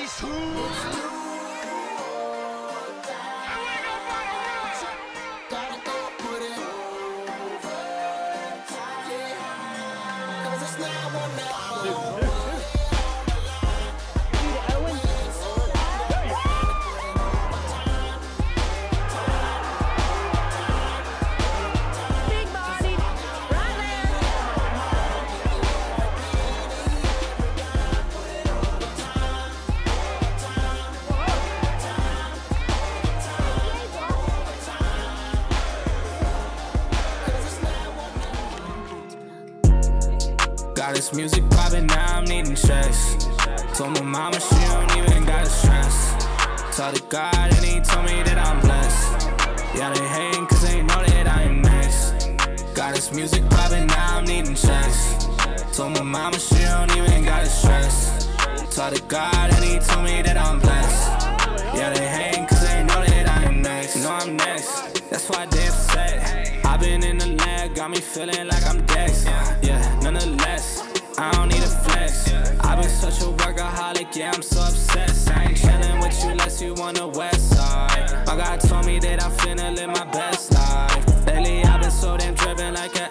Got this music poppin', now I'm needing checks. Told my mama she don't even gotta stress. Talk to God and he told me that I'm blessed. Yeah, they hatin' cause they know that I am next. Got this music poppin', now I'm needing checks. Told my mama she don't even gotta stress. Talk to God and he told me that I'm blessed. Yeah, they hatin' cause they know that I am next. Know I'm next, that's why I did set. I been in the lab, got me feeling like I'm Dex. Yeah, nonetheless, I don't need a flex. I've been such a workaholic, yeah, I'm so obsessed. I ain't chillin' with you unless you on the west side. My God told me that I'm finna live my best life. Lately I've been so damn driven like an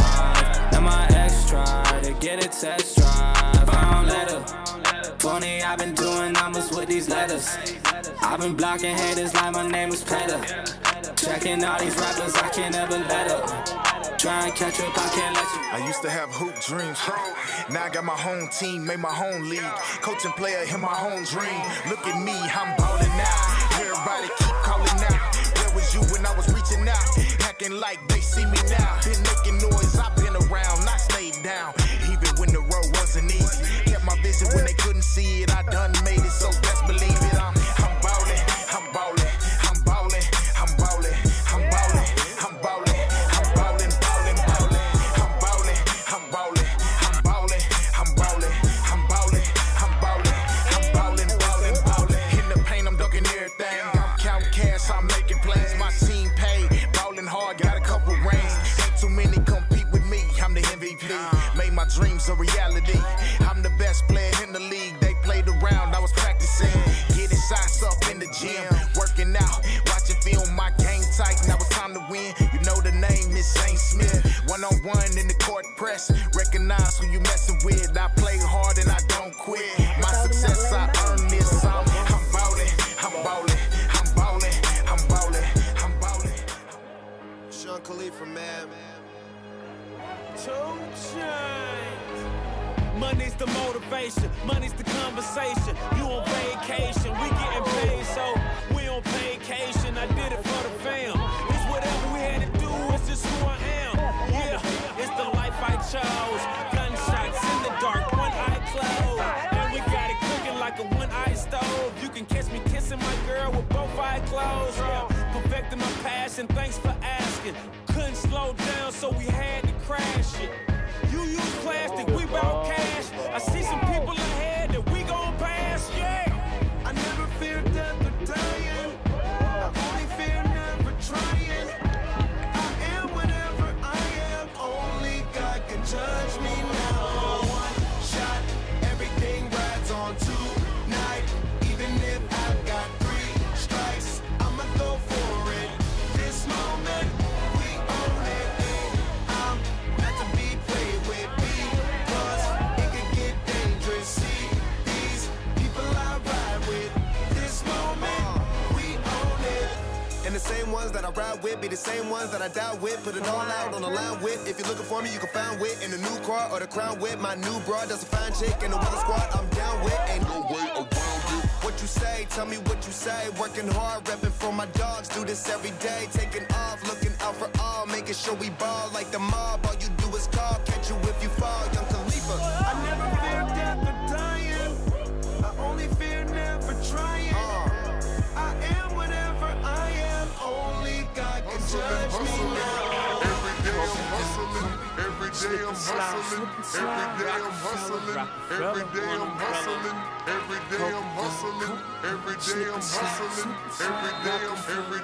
S5. And my ex tried to get a test drive. I don't let her. Funny, I've been doing numbers with these letters. I've been blocking haters like my name was Petter. Checking all these rappers, I can't ever let up. Try and catch up, I can't let you. I used to have hoop dreams. Now I got my home team, made my home league. Coaching player in my home dream. Look at me, I'm ballin' out. Everybody keep calling out. Where was you when I was reaching out? Acting like they see me now. Been making noise, I've been around, not stayed down. Even when the road wasn't easy. Kept my vision when they couldn't see it. I done made it, so best believe it. I'm ballin', I'm ballin'. Made my dreams a reality. I'm the best player in the league. They played around, I was practicing. Getting shots up in the gym, working out, watching film, my game tight. Now it's time to win. You know the name is Saint Smith. One-on-one in the court press. Recognize who you messing with. I play hard and I don't quit. My success, I earned this. I'm ballin', I'm ballin', I'm ballin', I'm ballin', I'm ballin'. Sean Khalifa, man. Money's the motivation, money's the conversation. You on vacation, we getting paid, so we on vacation. I did it for the fam. It's whatever we had to do, it's just who I am. Yeah, it's the life I chose. Gunshots in the dark, one eye closed. And we got it cooking like a one-eye stove. You can catch me kissing my girl with both eyes closed. Yeah, perfecting my passion, thanks for asking. Couldn't slow down, so we had to crash it. You use plastic, we bout cash. I see some people ahead that we gon' pass, yeah. I never fear death or dying. I only fear never trying. I am whatever I am. Only God can judge me now. One shot, everything rides on tonight. Even if I've got 3 strikes, I'ma go for it. This moment, we own it. I'm not to be played with because it can get dangerous. See these people I ride with. This moment, we own it. And the same ones that I ride with be the same ones that I die with. Put it all out on the line with. If you're looking for me, you can find wit in the new car or the crown with. My new broad does a fine chick in the weather squad. I'm down with. Ain't no way around it. What you say? Tell me what you say. Working hard, repping for my dogs. Do this every day. Taking off, looking out for all. Making sure we ball like the mob. All you do is call. Catch you if you fall. Young Khalifa. I never fear death or dying. I only fear never trying. I am whatever I am. Only God can judge me now. Every day I'm hustling. Every day I'm hustling. Every day I'm hustling. Every day I'm hustling. Every day I'm hustling. Every day I'm hustling. Every day I'm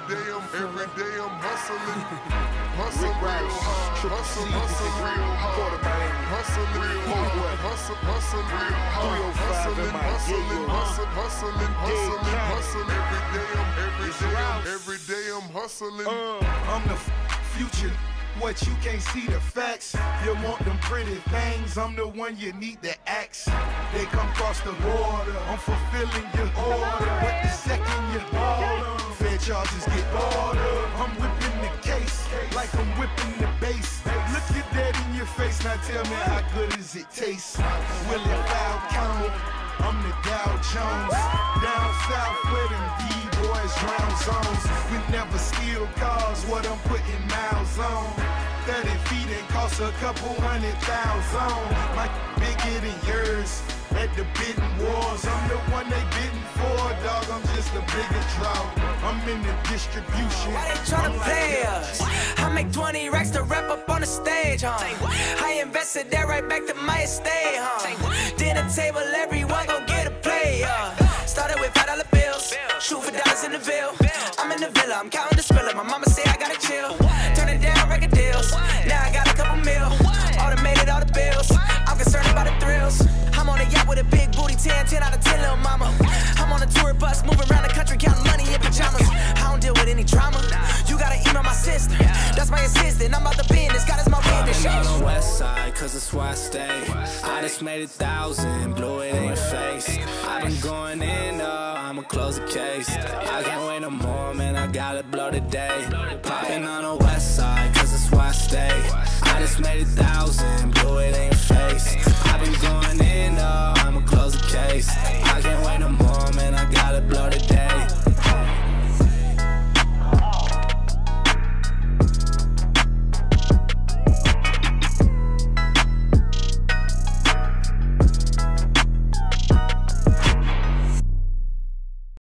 hustling. Hustle real hard. Hustle real hard. Hustle real hard. Hustle real hard. Hustling, hustling, hustling, hustling, hustling. Every day I'm hustling. I'm the future. What you can't see the facts. You want them pretty things. I'm the one you need to ask. They come cross the border. I'm fulfilling your order. But the second you order, fair charges get ordered. I'm whipping the case like I'm whipping the bass. Look your dad in your face. Now tell me how good does it taste? Willie Falcone, I'm the Dow Jones. Down south where them D-boys drown zones. We never steal cars, what I'm putting miles on. 30 feet and cost a couple $100,000. My bigger than yours at the bidding wars. I'm the one they bidding for, dog. I'm just a bigger draw. I'm in the distribution. Why they tryna play us? I make 20 racks to rap up on the stage, huh? I invested that right back to my estate, huh? Dinner table, everyone gon' get a play, Started with $5 bills, shoot for dollars in the Ville. I'm in the villa, I'm counting the spiller. My mama say I gotta chill. Turn it down, record deals. Now I got a couple mil. Automated all the bills. I'm concerned about the thrills. I'm on a yacht with a big booty, 10 out of 10, little mama. I'm on a tour bus, moving around the country, counting money in pajamas. I don't deal with any drama. You gotta email my sister. That's my assistant. I'm about to be in this. God is my business. I'm on the west side, cause that's where I stay. I just made 1,000, blew it in your face. I've been going in, I'ma close the case. I can't wait no more, man, I gotta blow today. Popping on the west side, cause that's where I stay. I just made 1,000, blew it in your face. I've been going in,